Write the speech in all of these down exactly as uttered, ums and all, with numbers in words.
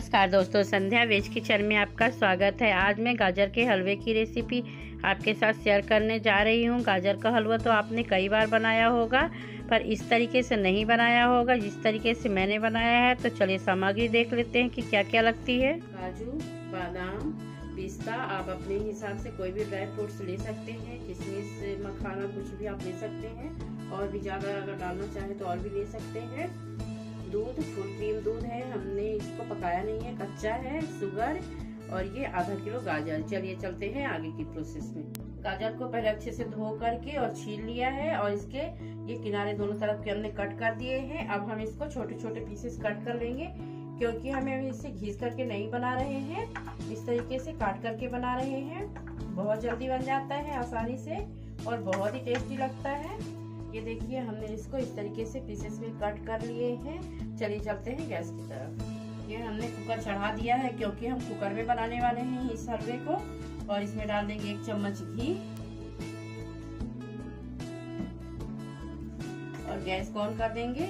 नमस्कार दोस्तों, संध्या veg kitchen में आपका स्वागत है। आज मैं गाजर के हलवे की रेसिपी आपके साथ शेयर करने जा रही हूँ। गाजर का हलवा तो आपने कई बार बनाया होगा, पर इस तरीके से नहीं बनाया होगा जिस तरीके से मैंने बनाया है। तो चलिए सामग्री देख लेते हैं कि क्या क्या लगती है। काजू, बादाम, पिस्ता, आप अपने हिसाब से कोई भी ड्राई फ्रूट्स ले सकते हैं। किशमिश, मखाना, कुछ भी आप ले सकते हैं। और भी ज़्यादा अगर डालना चाहे तो और भी ले सकते हैं। दूध, फुल क्रीम दूध है, हमने इसको पकाया नहीं है, कच्चा है। शुगर और ये आधा किलो गाजर। चलिए चलते हैं आगे की प्रोसेस में। गाजर को पहले अच्छे से धो करके और छील लिया है और इसके ये किनारे दोनों तरफ के हमने कट कर दिए हैं। अब हम इसको छोटे छोटे पीसेस कट कर लेंगे, क्योंकि हमें इसे घिस करके नहीं बना रहे हैं, इस तरीके से काट करके बना रहे हैं। बहुत जल्दी बन जाता है आसानी से और बहुत ही टेस्टी लगता है। ये देखिए, हमने इसको इस तरीके से पीसेस में कट कर लिए हैं। चलिए चलते हैं गैस की तरफ। ये हमने कुकर चढ़ा दिया है, क्योंकि हम कुकर में बनाने वाले हैं इस हलवे को। और इसमें डाल देंगे एक चम्मच घी और गैस को ऑन कर देंगे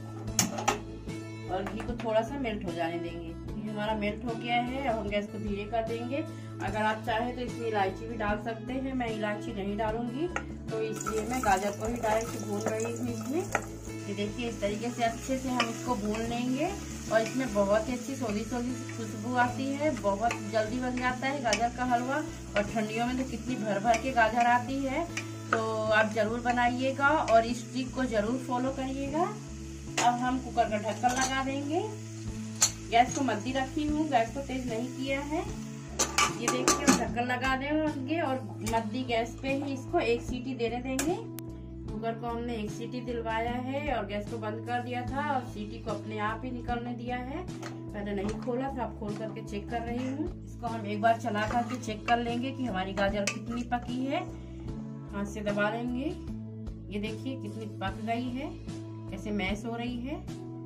और घी को थोड़ा सा मेल्ट हो जाने देंगे। ये हमारा मेल्ट हो गया है। अब हम गैस को धीरे कर देंगे। अगर आप चाहें तो इसमें इलायची भी डाल सकते हैं। मैं इलायची नहीं डालूंगी, तो इसलिए मैं गाजर को ही डायरेक्ट भून रही हूँ इसमें। ये देखिए, इस तरीके से अच्छे से हम इसको भून लेंगे और इसमें बहुत ही अच्छी सोली सोली खुशबू आती है। बहुत जल्दी बन जाता है गाजर का हलवा। और ठंडियों में तो कितनी भर भर के गाजर आती है, तो आप जरूर बनाइएगा और इस ट्रिक को जरूर फॉलो करिएगा। अब हम कुकर का ढक्कन लगा देंगे। गैस को मध्य रखी हूँ, गैस को तेज नहीं किया है। ये देखिए, हम ढक्कन लगा देंगे और मध्य गैस पे ही इसको एक सीटी देने देंगे। कुकर को हमने एक सीटी दिलवाया है और गैस को बंद कर दिया था और सीटी को अपने आप ही निकलने दिया है। मैंने नहीं खोला था, अब खोल करके चेक कर रही हूँ। इसको हम एक बार चला करके चेक कर लेंगे कि हमारी गाजर कितनी पकी है। हाथ से दबा लेंगे। ये देखिए कितनी पक गई है, कैसे मैश हो रही है।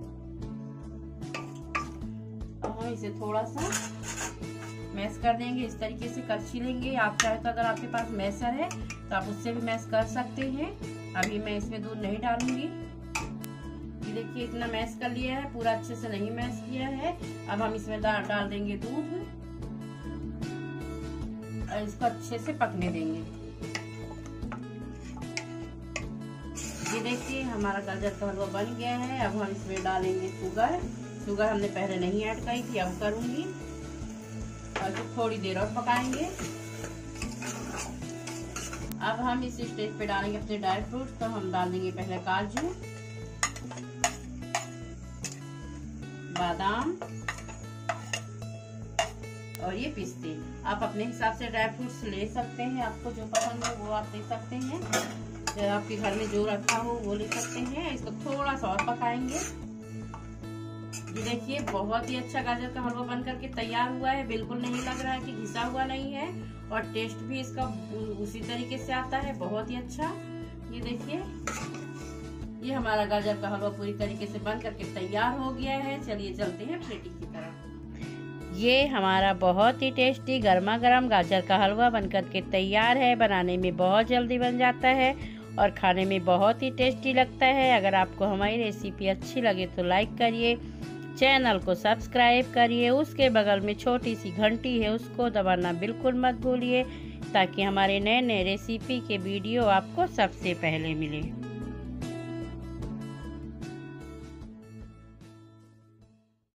अब हम इसे थोड़ा सा मैश कर देंगे। इस तरीके से करछी लेंगे। आप चाहे तो अगर आपके पास मैशर है तो आप उससे भी मैश कर सकते हैं। अभी मैं इसमें दूध नहीं डालूंगी। ये देखिए, इतना मैश कर लिया है, पूरा अच्छे से नहीं मैश किया है। अब हम इसमें डाल देंगे दूध और इसको अच्छे से पकने देंगे। ये देखिए, हमारा गाजर का हलवा बन गया है। अब हम इसमें डालेंगे शुगर। शुगर हमने पहले नहीं ऐड करी थी, अब करूंगी। और तो थोड़ी देर और पकाएंगे। अब हम इस स्टेज पे डालेंगे अपने ड्राई फ्रूट्स। तो हम डाल देंगे पहले काजू, बादाम और ये पिस्ते। आप अपने हिसाब से ड्राई फ्रूट्स ले सकते हैं, आपको जो पसंद हो वो आप ले सकते हैं। जो आपके घर में जो रखा हो वो ले सकते हैं। इसको थोड़ा सा और पकाएंगे। ये देखिए, बहुत ही अच्छा गाजर का हलवा बन करके तैयार हुआ है। बिल्कुल नहीं लग रहा है कि घिसा हुआ नहीं है और टेस्ट भी इसका उसी तरीके से आता है, बहुत ही अच्छा। ये देखिए, ये हमारा गाजर का हलवा पूरी तरीके से बन करके तैयार हो गया है। चलिए चलते हैं प्लेटिंग की तरफ। ये हमारा बहुत ही टेस्टी गर्मा गर्म गाजर का हलवा बन करके तैयार है। बनाने में बहुत जल्दी बन जाता है और खाने में बहुत ही टेस्टी लगता है। अगर आपको हमारी रेसिपी अच्छी लगे तो लाइक करिए, चैनल को सब्सक्राइब करिए। उसके बगल में छोटी सी घंटी है, उसको दबाना बिल्कुल मत भूलिए, ताकि हमारे नए नए रेसिपी के वीडियो आपको सबसे पहले मिले।